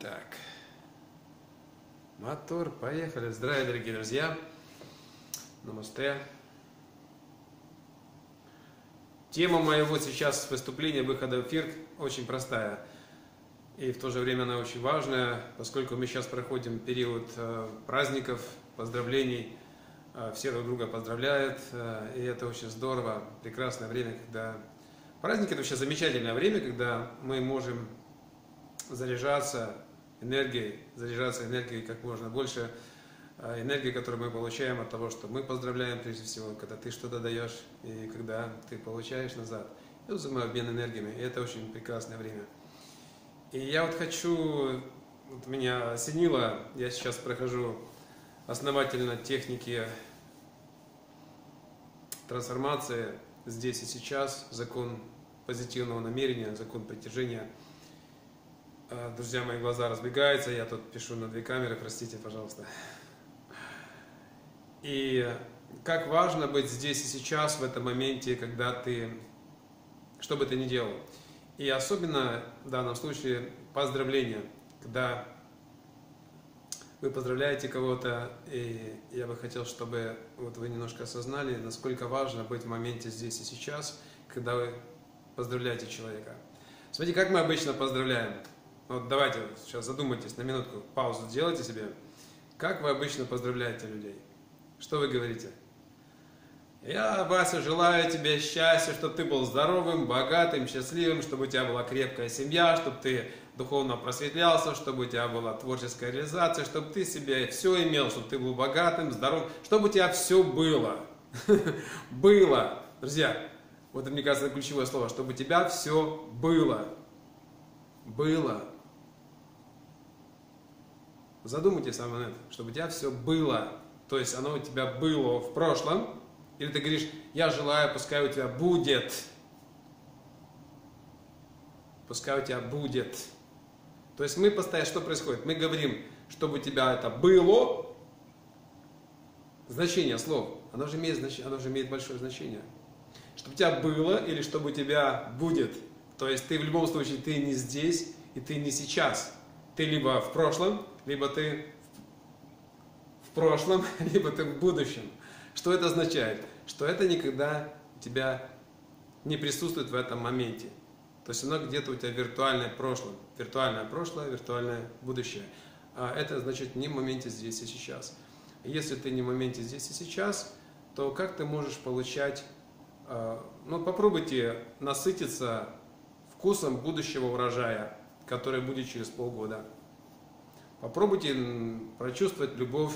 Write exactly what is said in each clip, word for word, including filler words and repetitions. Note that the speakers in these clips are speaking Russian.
Так, мотор, поехали. Здравия, дорогие друзья. Намасте. Тема моего сейчас выступления, выхода в эфир очень простая. И в то же время она очень важная, поскольку мы сейчас проходим период э, праздников, поздравлений. Э, все друг друга поздравляют, э, и это очень здорово, прекрасное время, когда... Праздники – это вообще замечательное время, когда мы можем заряжаться энергией, заряжаться энергией как можно больше, энергии, которую мы получаем от того, что мы поздравляем прежде всего, когда ты что-то даешь и когда ты получаешь назад. Это взаимообмен энергиями, и это очень прекрасное время. И я вот хочу, вот меня осенило, я сейчас прохожу основательно техники трансформации здесь и сейчас, закон позитивного намерения, закон притяжения. Друзья, мои глаза разбегаются, я тут пишу на две камеры, простите, пожалуйста. И как важно быть здесь и сейчас, в этом моменте, когда ты, что бы ты ни делал. И особенно в данном случае поздравления, когда вы поздравляете кого-то, и я бы хотел, чтобы вот вы немножко осознали, насколько важно быть в моменте здесь и сейчас, когда вы поздравляете человека. Смотрите, как мы обычно поздравляем. Вот давайте сейчас задумайтесь на минутку, паузу сделайте себе. Как вы обычно поздравляете людей? Что вы говорите? Я, Вася, желаю тебе счастья, чтобы ты был здоровым, богатым, счастливым, чтобы у тебя была крепкая семья, чтобы ты духовно просветлялся, чтобы у тебя была творческая реализация, чтобы ты себе все имел, чтобы ты был богатым, здоровым, чтобы у тебя все было. Было. Друзья, вот мне кажется, это ключевое слово, чтобы у тебя все было. Было. Задумайтесь на момент, чтобы у тебя все было. То есть оно у тебя было в прошлом. Или ты говоришь, я желаю, пускай у тебя будет. Пускай у тебя будет. То есть мы постоянно, что происходит? Мы говорим, чтобы у тебя это было. Значение слов, оно же имеет, значение, оно же имеет большое значение. Чтобы у тебя было или чтобы у тебя будет. То есть ты в любом случае, ты не здесь и ты не сейчас. Ты либо в прошлом, либо ты в прошлом, либо ты в будущем. Что это означает? Что это никогда у тебя не присутствует в этом моменте. То есть оно где-то у тебя виртуальное прошлое. Виртуальное прошлое, виртуальное будущее. А это значит не в моменте здесь и сейчас. Если ты не в моменте здесь и сейчас, то как ты можешь получать... Ну попробуйте насытиться вкусом будущего урожая, который будет через полгода. Попробуйте прочувствовать любовь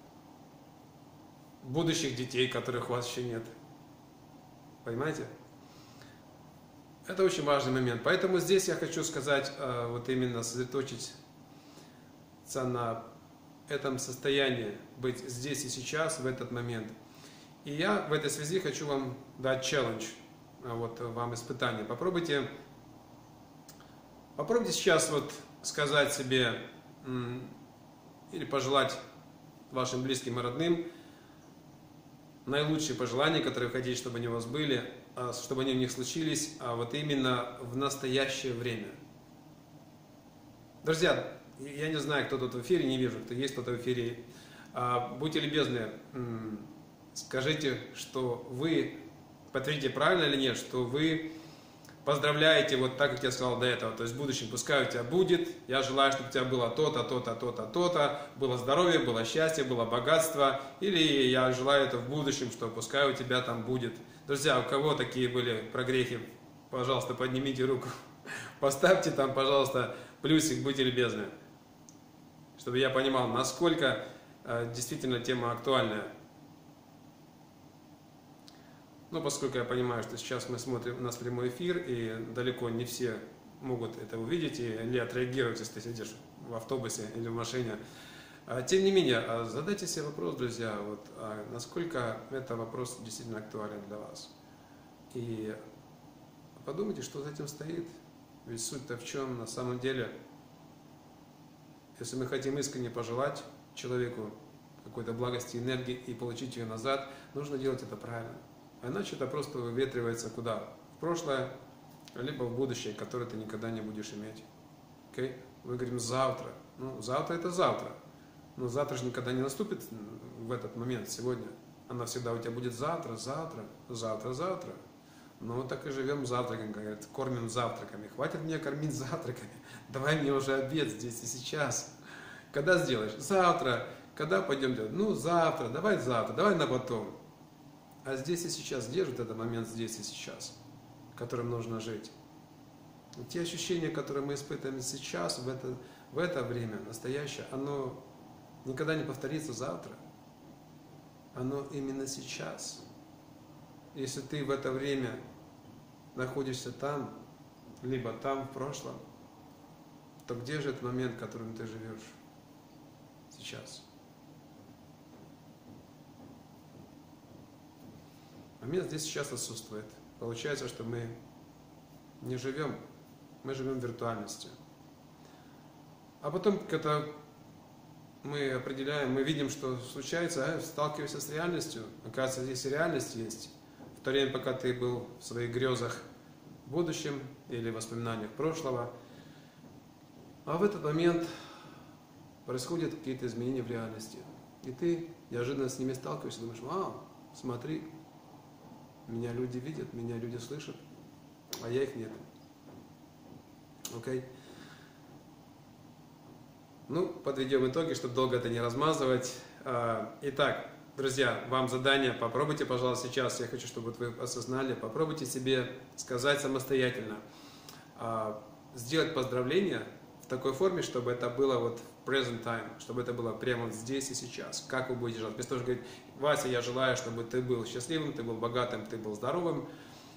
будущих детей, которых у вас еще нет. Понимаете? Это очень важный момент. Поэтому здесь я хочу сказать, вот именно сосредоточиться на этом состоянии, быть здесь и сейчас, в этот момент. И я в этой связи хочу вам дать челлендж, вот вам испытание. Попробуйте, попробуйте сейчас вот сказать себе или пожелать вашим близким и родным наилучшие пожелания, которые вы хотите, чтобы они у вас были, чтобы они у них случились, а вот именно в настоящее время. Друзья, я не знаю, кто тут в эфире, не вижу, кто есть кто-то в эфире. Будьте любезны, скажите, что вы, подтвердите, правильно или нет, что вы поздравляете, вот так, как я сказал до этого, то есть в будущем, пускай у тебя будет, я желаю, чтобы у тебя было то-то, то-то, то-то, то-то, было здоровье, было счастье, было богатство, или я желаю это в будущем, что пускай у тебя там будет. Друзья, у кого такие были прогрехи, пожалуйста, поднимите руку, поставьте там, пожалуйста, плюсик, будьте любезны, чтобы я понимал, насколько э, действительно тема актуальная. Ну, поскольку я понимаю, что сейчас мы смотрим, у нас прямой эфир, и далеко не все могут это увидеть или отреагировать, если ты сидишь в автобусе или в машине. Тем не менее, задайте себе вопрос, друзья, вот, насколько это вопрос действительно актуален для вас. И подумайте, что за этим стоит. Ведь суть-то в чем на самом деле, если мы хотим искренне пожелать человеку какой-то благости, энергии и получить ее назад, нужно делать это правильно. А иначе это просто выветривается куда? В прошлое, либо в будущее, которое ты никогда не будешь иметь. Okay? Мы говорим завтра. Ну, завтра это завтра. Но завтра же никогда не наступит в этот момент, сегодня. Она всегда у тебя будет завтра, завтра, завтра, завтра. Но вот так и живем завтраками, как говорят, кормим завтраками. Хватит меня кормить завтраками. Давай мне уже обед здесь и сейчас. Когда сделаешь? Завтра. Когда пойдем делать? Ну, завтра. Давай завтра. Давай на потом. А здесь и сейчас. Где же этот момент здесь и сейчас, которым нужно жить? Те ощущения, которые мы испытываем сейчас, в это, в это время, настоящее, оно никогда не повторится завтра. Оно именно сейчас. Если ты в это время находишься там, либо там в прошлом, то где же этот момент, в котором ты живешь сейчас? Момент здесь сейчас отсутствует. Получается, что мы не живем, мы живем в виртуальности. А потом, когда мы определяем, мы видим, что случается, а, сталкиваешься с реальностью, оказывается, здесь и реальность есть. В то время, пока ты был в своих грезах в будущем или воспоминаниях прошлого, а в этот момент происходят какие-то изменения в реальности. И ты неожиданно с ними сталкиваешься, думаешь, вау, смотри, меня люди видят, меня люди слышат, а я их нет. Окей? Okay? Ну, подведем итоги, чтобы долго это не размазывать. Итак, друзья, вам задание, попробуйте, пожалуйста, сейчас, я хочу, чтобы вы осознали, попробуйте себе сказать самостоятельно, сделать поздравление в такой форме, чтобы это было вот в present time, чтобы это было прямо здесь и сейчас. Как вы будете желать? Вместо того, чтобы говорить, Вася, я желаю, чтобы ты был счастливым, ты был богатым, ты был здоровым.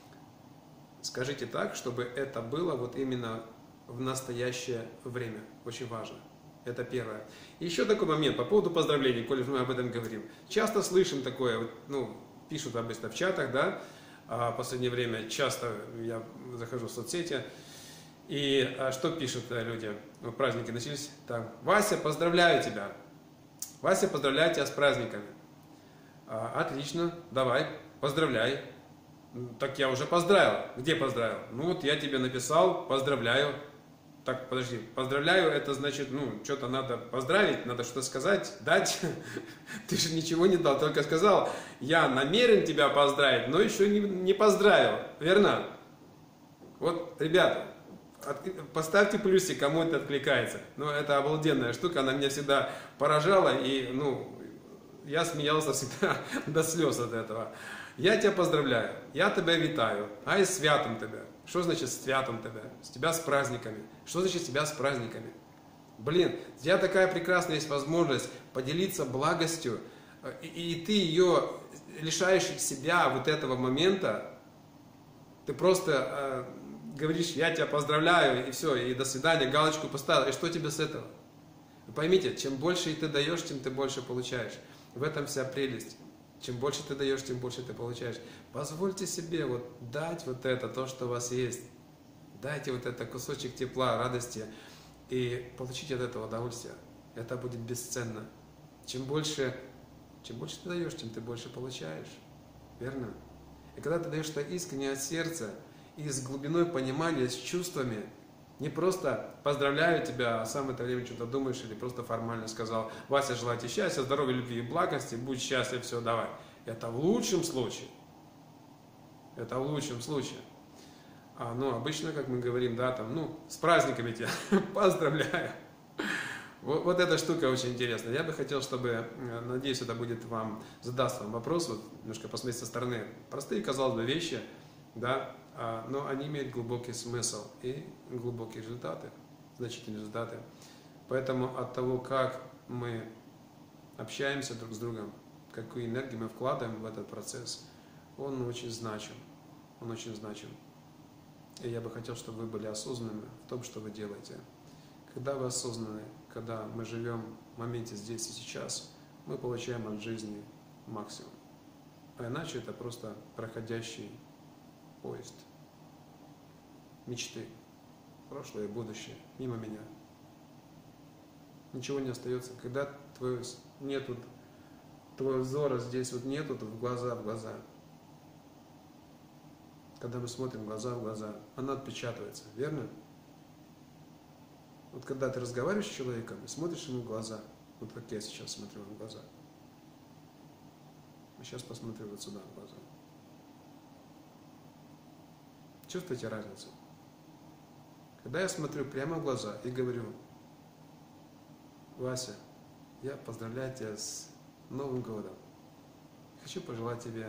Скажите так, чтобы это было вот именно в настоящее время. Очень важно. Это первое. И еще такой момент по поводу поздравлений, коли мы об этом говорим. Часто слышим такое, ну, пишут обычно в чатах, да, а в последнее время часто я захожу в соцсети, и а что пишут люди? Ну, праздники начались, так, Вася, поздравляю тебя. Вася, поздравляю тебя с праздниками. А, отлично, давай, поздравляй. Так я уже поздравил. Где поздравил? Ну вот я тебе написал, поздравляю. Так, подожди, поздравляю, это значит, ну, что-то надо поздравить, надо что-то сказать, дать. Ты же ничего не дал, только сказал, я намерен тебя поздравить, но еще не, не поздравил, верно? Вот, ребята, от, поставьте плюсик, кому это откликается. Ну, это обалденная штука, она меня всегда поражала, и, ну, я смеялся всегда до слез от этого. Я тебя поздравляю, я тебя витаю, а и святом тебя. Что значит святом тебя? С тебя с праздниками. Что значит с тебя с праздниками? Блин, у тебя такая прекрасная есть возможность поделиться благостью, и, и ты ее лишаешь себя вот этого момента, ты просто э, говоришь, я тебя поздравляю, и все, и до свидания, галочку поставил, и что тебе с этого? Вы поймите, чем больше ты даешь, тем ты больше получаешь. В этом вся прелесть. Чем больше ты даешь, тем больше ты получаешь. Позвольте себе вот дать вот это, то, что у вас есть. Дайте вот это кусочек тепла, радости и получите от этого удовольствие. Это будет бесценно. Чем больше, чем больше ты даешь, тем ты больше получаешь. Верно? И когда ты даешь что искренне от сердца и с глубиной понимания, с чувствами, не просто поздравляю тебя, а сам в это время что-то думаешь или просто формально сказал, Вася, желаю тебе счастья, здоровья, любви и благости, будь счастлив, все, давай. Это в лучшем случае. Это в лучшем случае. А, ну, обычно, как мы говорим, да, там, ну, с праздниками тебя поздравляю. Вот, вот эта штука очень интересная. Я бы хотел, чтобы, надеюсь, это будет вам, задаст вам вопрос, вот, немножко посмотреть со стороны. Простые, казалось бы, вещи, да, но они имеют глубокий смысл и глубокие результаты, значительные результаты. Поэтому от того, как мы общаемся друг с другом, какую энергию мы вкладываем в этот процесс, он очень значим. Он очень значим. И я бы хотел, чтобы вы были осознанными в том, что вы делаете. Когда вы осознаны, когда мы живем в моменте здесь и сейчас, мы получаем от жизни максимум. А иначе это просто проходящий поезд. Мечты. Прошлое и будущее. Мимо меня. Ничего не остается. Когда твой, нету, твоего взора здесь вот нету, то в глаза в глаза. Когда мы смотрим глаза в глаза, она отпечатывается. Верно? Вот когда ты разговариваешь с человеком и смотришь ему в глаза, вот как я сейчас смотрю ему в глаза, а сейчас посмотрю вот сюда в глаза. Чувствуете разницу? Когда я смотрю прямо в глаза и говорю: Вася, я поздравляю тебя с Новым годом. Хочу пожелать тебе,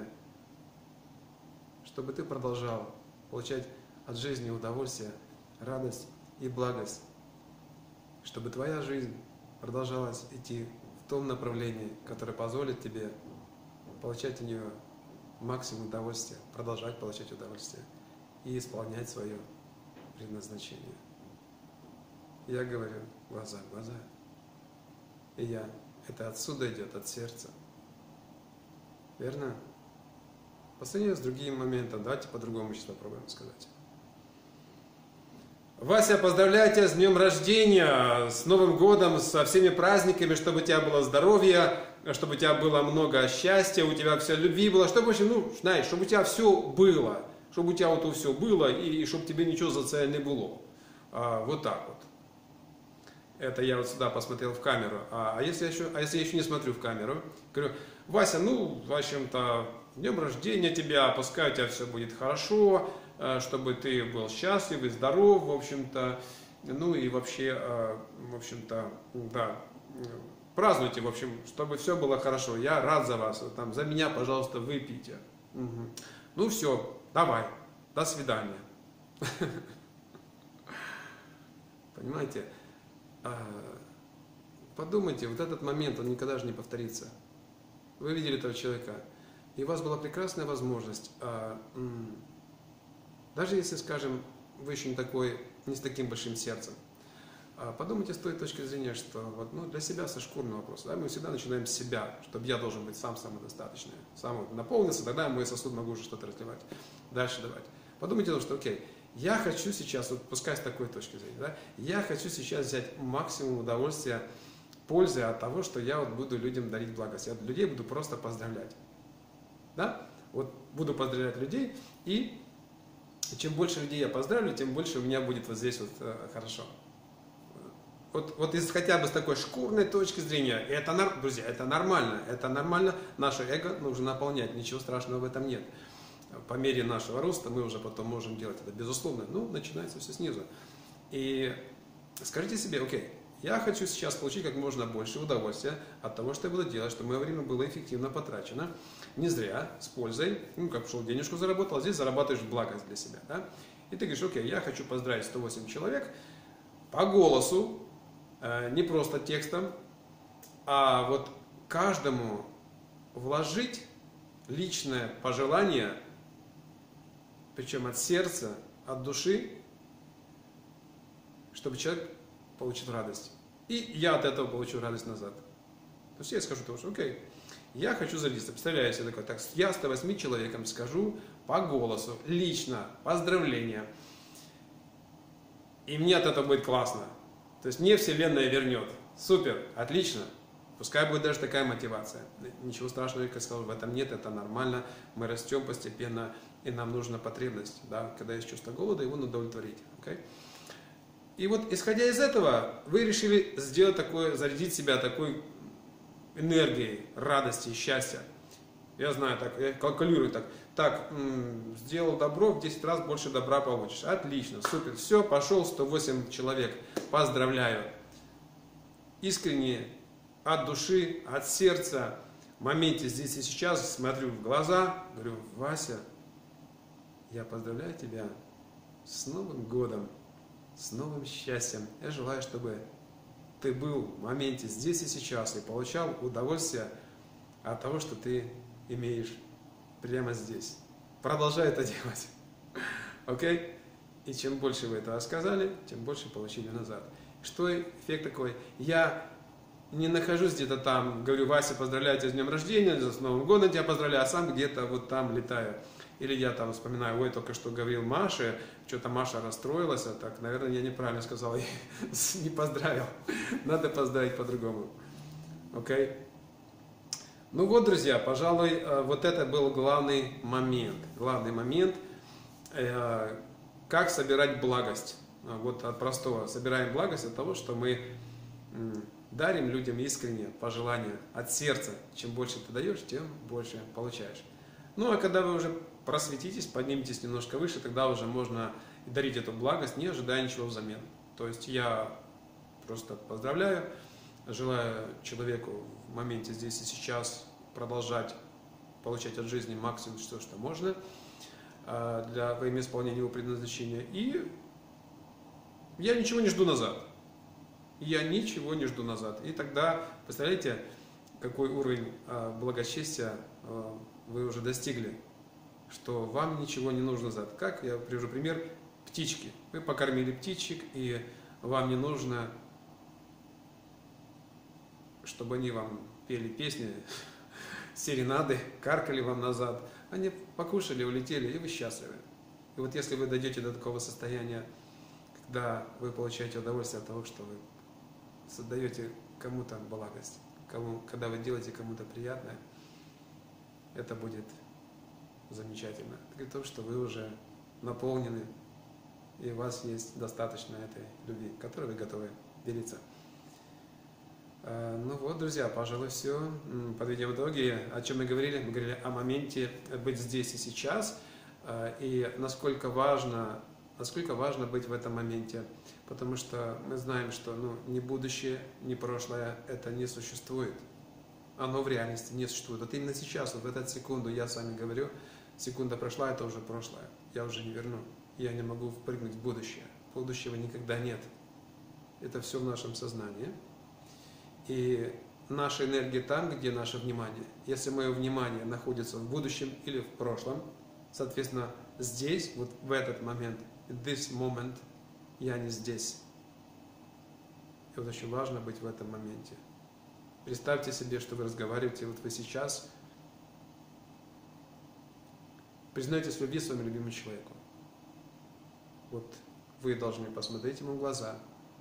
чтобы ты продолжал получать от жизни удовольствие, радость и благость. Чтобы твоя жизнь продолжалась идти в том направлении, которое позволит тебе получать от нее максимум удовольствия, продолжать получать удовольствие и исполнять свое предназначение. Я говорю глаза в глаза. И я. Это отсюда идет, от сердца. Верно? По сравнению с другим моментом, давайте по-другому сейчас попробуем сказать. Вася, поздравляю тебя с днем рождения, с Новым годом, со всеми праздниками, чтобы у тебя было здоровье, чтобы у тебя было много счастья, у тебя вся любви было, чтобы, в общем, ну, знаешь, чтобы у тебя все было, чтобы у тебя вот все было, и, и чтобы тебе ничего за це не было. А, вот так вот. Это я вот сюда посмотрел в камеру. А, а, если я еще, а если я еще не смотрю в камеру, говорю: Вася, ну, в общем-то, днем рождения тебя, пускай у тебя все будет хорошо, чтобы ты был счастлив и здоров, в общем-то, ну и вообще, в общем-то, да, празднуйте, в общем, чтобы все было хорошо. Я рад за вас, там, за меня, пожалуйста, выпейте. Угу. Ну все, давай, до свидания. Понимаете? Подумайте, вот этот момент, он никогда же не повторится. Вы видели этого человека, и у вас была прекрасная возможность, даже если, скажем, вы еще не такой, не с таким большим сердцем, подумайте с той точки зрения, что вот, ну, для себя со шкурного вопроса, да, мы всегда начинаем с себя, чтобы я должен быть сам самодостаточный, сам наполнился, тогда мой сосуд могу уже что-то разливать, дальше давать. Подумайте, что, окей, я хочу сейчас, вот пускай с такой точки зрения, да, я хочу сейчас взять максимум удовольствия, пользы от того, что я вот буду людям дарить благость, я людей буду просто поздравлять, да, вот буду поздравлять людей, и чем больше людей я поздравлю, тем больше у меня будет вот здесь вот э, хорошо. Вот, вот из хотя бы с такой шкурной точки зрения, это, друзья, это нормально, это нормально, наше эго нужно наполнять, ничего страшного в этом нет. По мере нашего роста мы уже потом можем делать это, безусловно, ну, начинается все снизу. И скажите себе: окей, я хочу сейчас получить как можно больше удовольствия от того, что я буду делать, чтобы мое время было эффективно потрачено, не зря, с пользой, ну, как пошел, денежку заработал, а здесь зарабатываешь благость для себя, да? И ты говоришь: окей, я хочу поздравить сто восемь человек по голосу, э, не просто текстом, а вот каждому вложить личное пожелание, причем от сердца, от души, чтобы человек получил радость. И я от этого получу радость назад. То есть я скажу тому, что окей, я хочу зарядиться. Представляю себе такой: так, я ста восьми человекам скажу по голосу, лично, поздравления. И мне от этого будет классно. То есть мне Вселенная вернет. Супер, отлично. Пускай будет даже такая мотивация. Ничего страшного, как я сказал, в этом нет, это нормально. Мы растем постепенно, и нам нужна потребность. Да? Когда есть чувство голода, его надо удовлетворить. Okay? И вот, исходя из этого, вы решили сделать такое, зарядить себя такой энергией, радости и счастья. Я знаю, так, я калькулирую так. Так, м- сделал добро, в десять раз больше добра получишь. Отлично, супер. Все, пошел сто восемь человек. Поздравляю. Искренне, от души, от сердца, в моменте здесь и сейчас смотрю в глаза, говорю: Вася, я поздравляю тебя с Новым годом, с новым счастьем. Я желаю, чтобы ты был в моменте здесь и сейчас и получал удовольствие от того, что ты имеешь прямо здесь. Продолжай это делать. Окей? Okay? И чем больше вы этого сказали, тем больше получили назад. Что эффект такой? Я не нахожусь где-то там, говорю: Вася, поздравляю тебя с днем рождения, с Новым годом тебя поздравляю, а сам где-то вот там летаю. Или я там вспоминаю: ой, только что говорил Маше, что-то Маша расстроилась, а так, наверное, я неправильно сказал, не поздравил. Надо поздравить по-другому. Окей? Okay? Ну вот, друзья, пожалуй, вот это был главный момент. Главный момент, как собирать благость. Вот от простого. Собираем благость от того, что мы дарим людям искреннее пожелания от сердца. Чем больше ты даешь, тем больше получаешь. Ну а когда вы уже просветитесь, подниметесь немножко выше, тогда уже можно дарить эту благость, не ожидая ничего взамен. То есть я просто поздравляю, желаю человеку в моменте здесь и сейчас продолжать получать от жизни максимум, что, что можно для, во имя исполнения его предназначения. И я ничего не жду назад. Я ничего не жду назад. И тогда, представляете, какой уровень благочестия вы уже достигли, что вам ничего не нужно назад. Как, я привожу пример, птички. Вы покормили птичек, и вам не нужно, чтобы они вам пели песни, серенады, каркали вам назад. Они покушали, улетели, и вы счастливы. И вот если вы дойдете до такого состояния, когда вы получаете удовольствие от того, что вы создаете кому-то благость, кому, когда вы делаете кому-то приятное, это будет замечательно. Это говорит о том, что вы уже наполнены, и у вас есть достаточно этой любви, которой вы готовы делиться. Ну вот, друзья, пожалуй, все. Подведем итоги. О чем мы говорили? Мы говорили о моменте быть здесь и сейчас, и насколько важно, насколько важно быть в этом моменте, потому что мы знаем, что ну, ни будущее, ни прошлое это не существует. Оно в реальности не существует. Вот именно сейчас, вот в эту секунду я с вами говорю, секунда прошла, это уже прошлое. Я уже не верну. Я не могу впрыгнуть в будущее. Будущего никогда нет. Это все в нашем сознании. И наша энергия там, где наше внимание. Если мое внимание находится в будущем или в прошлом, соответственно, здесь, вот в этот момент, this moment, я не здесь. И вот очень важно быть в этом моменте. Представьте себе, что вы разговариваете, вот вы сейчас признаетесь в любви своему любимому человеку. Вот вы должны посмотреть ему в глаза,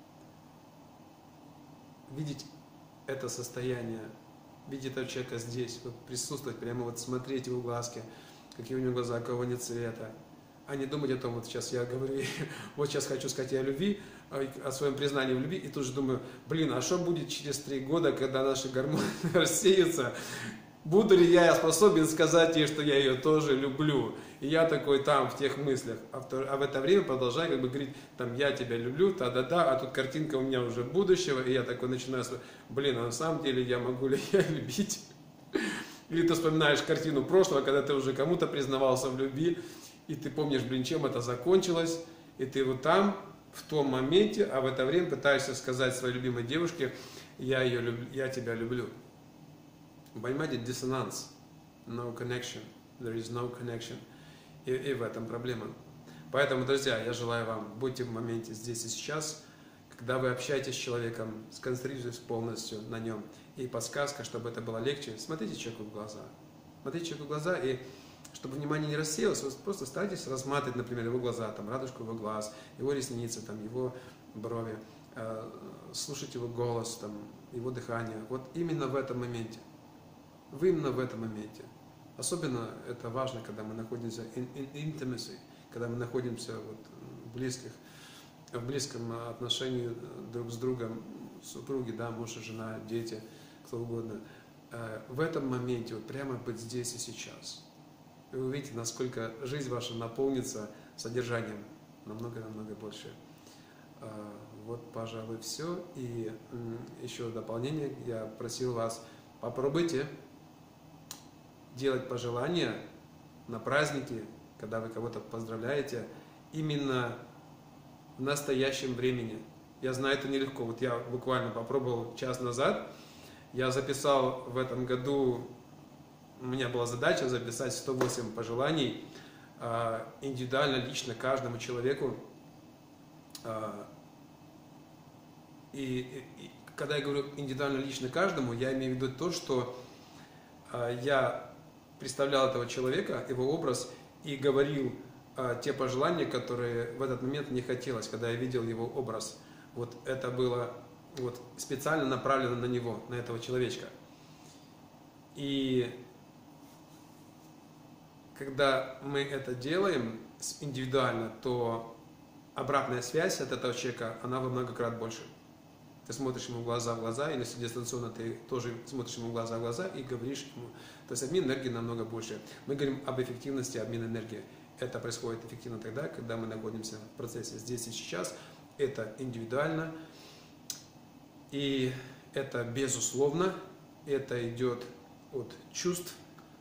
видеть это состояние, видеть этого человека здесь, вот присутствовать, прямо вот смотреть его в глазки, какие у него глаза, какого нет цвета, а не думать о том, вот сейчас я говорю, вот сейчас хочу сказать о любви, о своем признании в любви, и тут же думаю, блин, а что будет через три года, когда наши гормоны рассеются? Буду ли я способен сказать ей, что я ее тоже люблю? И я такой там, в тех мыслях. А в, то, а в это время продолжаю как бы говорить, там, я тебя люблю, та-да-да, а тут картинка у меня уже будущего, и я такой начинаю, блин, а на самом деле я могу ли я любить? Или ты вспоминаешь картину прошлого, когда ты уже кому-то признавался в любви, и ты помнишь, блин, чем это закончилось, и ты вот там, в том моменте, а в это время пытаешься сказать своей любимой девушке, я, ее люблю, я тебя люблю. Понимаете, диссонанс, no connection, there is no connection, и, и в этом проблема. Поэтому, друзья, я желаю вам, будьте в моменте здесь и сейчас, когда вы общаетесь с человеком, сконцентрируйтесь полностью на нем. И подсказка, чтобы это было легче, смотрите человеку в глаза. Смотрите человеку в глаза, и чтобы внимание не рассеялось, вы просто старайтесь рассматривать, например, его глаза, там, радужку его глаз, его ресницы, там, его брови, э, слушать его голос, там, его дыхание. Вот именно в этом моменте. Вы именно в этом моменте. Особенно это важно, когда мы находимся in, in intimacy, когда мы находимся вот в близких, в близком отношении друг с другом, супруги, да, муж и жена, дети, кто угодно. В этом моменте вот прямо быть здесь и сейчас. И вы увидите, насколько жизнь ваша наполнится содержанием намного-намного больше. Вот, пожалуй, все. И еще дополнение, я просил вас, попробуйте делать пожелания на праздники, когда вы кого-то поздравляете, именно в настоящем времени. Я знаю, это нелегко. Вот я буквально попробовал час назад. Я записал в этом году, у меня была задача записать сто восемь пожеланий индивидуально, лично каждому человеку. И, и, и когда я говорю индивидуально, лично каждому, я имею в виду то, что я представлял этого человека, его образ, и говорил а, те пожелания, которые в этот момент мне хотелось, когда я видел его образ. Вот это было вот, специально направлено на него, на этого человечка. И когда мы это делаем индивидуально, то обратная связь от этого человека, она во много крат больше. Ты смотришь ему глаза в глаза, или если дистанционно ты тоже смотришь ему глаза в глаза и говоришь ему. То есть обмен энергии намного больше. Мы говорим об эффективности обмена энергии. Это происходит эффективно тогда, когда мы находимся в процессе здесь и сейчас. Это индивидуально. И это безусловно. Это идет от чувств.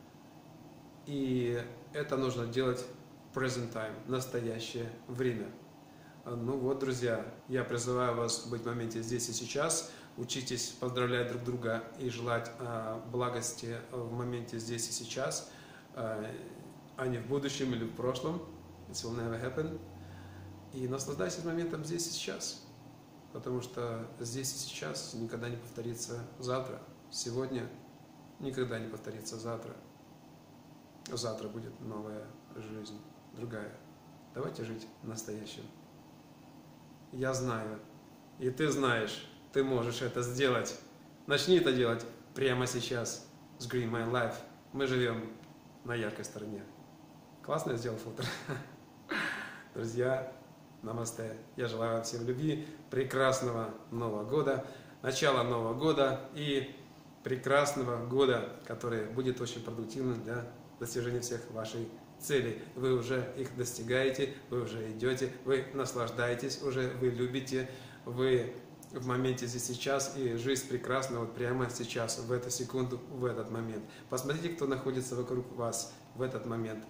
И это нужно делать present time, настоящее время. Ну вот, друзья, я призываю вас быть в моменте здесь и сейчас. Учитесь поздравлять друг друга и желать э, благости в моменте здесь и сейчас, э, а не в будущем или в прошлом. It will never happen. И наслаждайтесь моментом здесь и сейчас. Потому что здесь и сейчас никогда не повторится завтра. Сегодня никогда не повторится завтра. Завтра будет новая жизнь, другая. Давайте жить настоящим. Я знаю, и ты знаешь, ты можешь это сделать. Начни это делать прямо сейчас. С Green My Life. Мы живем на яркой стороне. Классно я сделал фильтр. Друзья, намасте. Я желаю вам всем любви, прекрасного Нового года, начала Нового года и прекрасного года, который будет очень продуктивным для достижения всех ваших целей. Вы уже их достигаете, вы уже идете, вы наслаждаетесь уже, вы любите, вы в моменте здесь сейчас, и жизнь прекрасна вот прямо сейчас, в эту секунду, в этот момент. Посмотрите, кто находится вокруг вас в этот момент.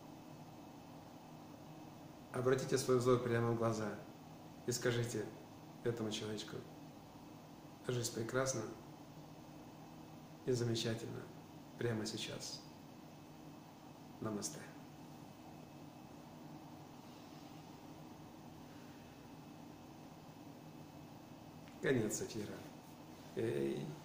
Обратите свой взор прямо в глаза и скажите этому человечку: жизнь прекрасна и замечательна прямо сейчас. Намасте. Конец эфира. Эй.